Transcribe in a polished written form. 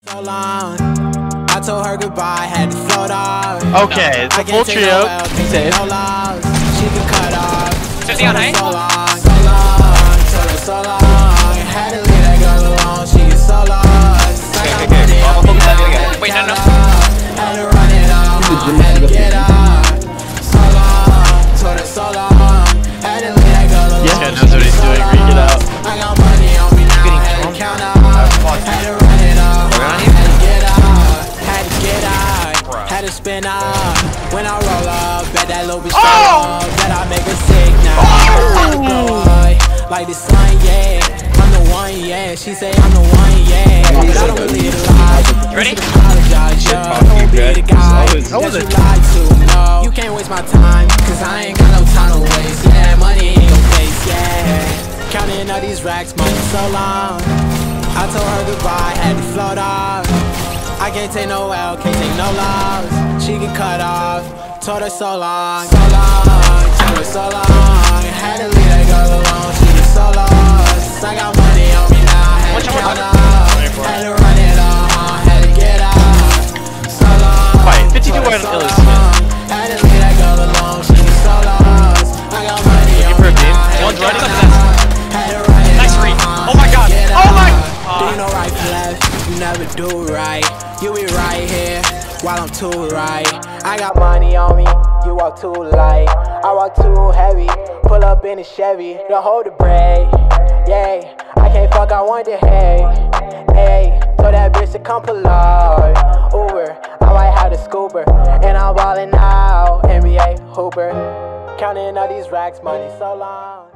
So long, I told her goodbye, had to float off. Okay, it's a full trio. She can cut off. 50 on height. So long, told her so long. Had to leave that girl alone, she is so lost. Wait, no. Had to run it off, had to get up. So long, told her so long. Had to leave that girl alone. Yeah, knows what he's doing. Read it out. I got money on me now, had to count up. Had to run it off, had to get up. Had to get up, had to spin up. When I roll up, bet that little bitch up. Bet I make her sick now. Like the sun, yeah. I'm the one, yeah. She say I'm the one, yeah. But I don't believe the lies. You ready? Apologize, yo. I don't be the guy that you lied to. No, you can't waste my time, cause I ain't got no time to waste. Yeah, money ain't your face, yeah. Counting all these racks, money so long. I told her goodbye, had to float off. I can't take no L, can't take no loss. She get cut off, told her so long, told her so long. Had to leave that girl alone, she get so lost. I got money on me now, had to count up. Had to run it off, had to get out. So long, Fine, 52 wide on Illy. had to leave that girl alone, she get so lost. I got money on me now, One's running. had to run it Nice read. off. Oh my god. Oh my. Do you know right from left? You never do right. You be right here while I'm too right. I got money on me, you walk too light. I walk too heavy, pull up in a Chevy. Don't hold the brake, yeah. I can't fuck, I want the hay. Hey, told that bitch to come pull up. Uber, I might have the scooper. And I'm ballin' out, NBA Hooper. Counting all these racks, money so long.